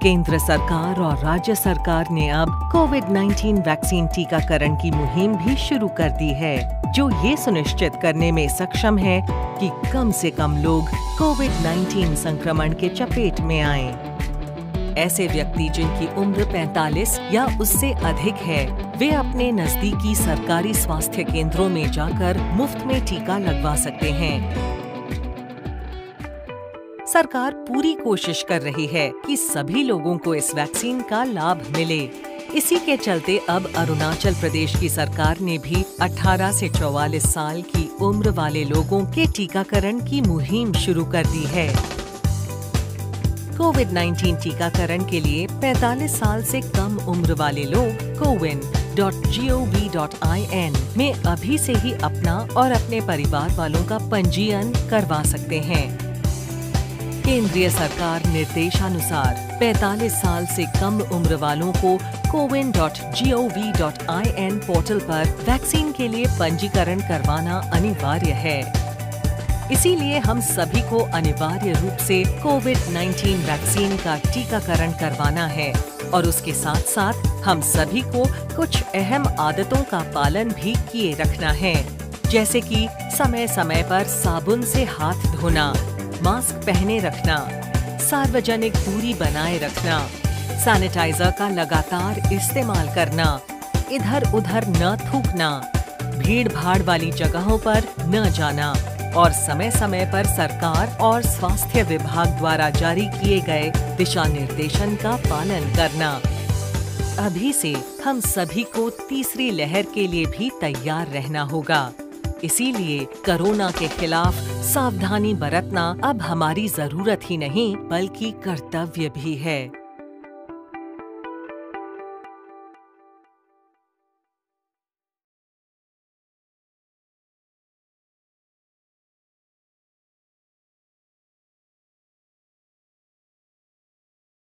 केंद्र सरकार और राज्य सरकार ने अब कोविड-19 वैक्सीन टीकाकरण की मुहिम भी शुरू कर दी है, जो ये सुनिश्चित करने में सक्षम है कि कम से कम लोग कोविड-19 संक्रमण के चपेट में आएं। ऐसे व्यक्ति जिनकी उम्र 45 या उससे अधिक है, वे अपने नजदीकी सरकारी स्वास्थ्य केंद्रों में जाकर मुफ्त में टीका लगवा सकते हैं। सरकार पूरी कोशिश कर रही है कि सभी लोगों को इस वैक्सीन का लाभ मिले। इसी के चलते अब अरुणाचल प्रदेश की सरकार ने भी 18 से 44 साल की उम्र वाले लोगों के टीकाकरण की मुहिम शुरू कर दी है। कोविड-19 टीकाकरण के लिए 45 साल से कम उम्र वाले लोग cowin.gov.in में अभी से ही अपना और अपने परिवार वालों का पंजीयन करवा सकते हैं। केंद्रीय सरकार निर्देशानुसार 45 साल से कम उम्र वालों को cowin.gov.in पोर्टल पर वैक्सीन के लिए पंजीकरण करवाना अनिवार्य है। इसीलिए हम सभी को अनिवार्य रूप से कोविड-19 वैक्सीन का टीकाकरण करवाना है और उसके साथ साथ हम सभी को कुछ अहम आदतों का पालन भी किए रखना है, जैसे कि समय समय पर साबुन से हाथ धोना, मास्क पहने रखना, सार्वजनिक दूरी बनाए रखना, सैनिटाइजर का लगातार इस्तेमाल करना, इधर उधर न थूकना, भीड़ भाड़ वाली जगहों पर न जाना और समय समय पर सरकार और स्वास्थ्य विभाग द्वारा जारी किए गए दिशा निर्देशन का पालन करना। अभी से हम सभी को तीसरी लहर के लिए भी तैयार रहना होगा। इसीलिए कोरोना के खिलाफ सावधानी बरतना अब हमारी जरूरत ही नहीं बल्कि कर्तव्य भी है।